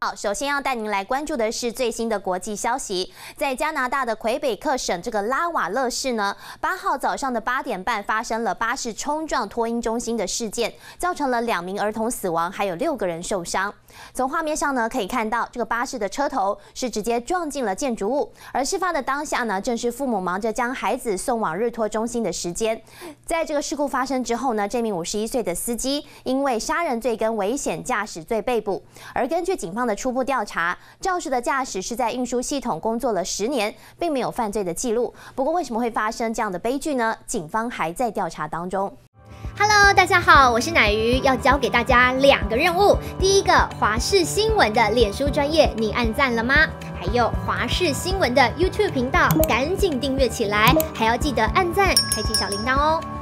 好，首先要带您来关注的是最新的国际消息，在加拿大的魁北克省这个拉瓦勒市呢，8号早上的8点半发生了巴士冲撞托婴中心的事件，造成了2名儿童死亡，还有6个人受伤。从画面上呢可以看到，这个巴士的车头是直接撞进了建筑物，而事发的当下呢，正是父母忙着将孩子送往日托中心的时间。在这个事故发生之后呢，这名51岁的司机因为杀人罪跟危险驾驶罪被捕。而根据警方的初步调查，肇事的驾驶是在运输系统工作了10年，并没有犯罪的记录。不过，为什么会发生这样的悲剧呢？警方还在调查当中。 Hello， 大家好，我是乃瑜，要教给大家2个任务。第一个，华视新闻的脸书专页，你按赞了吗？还有华视新闻的 YouTube 频道，赶紧订阅起来，还要记得按赞，开启小铃铛哦。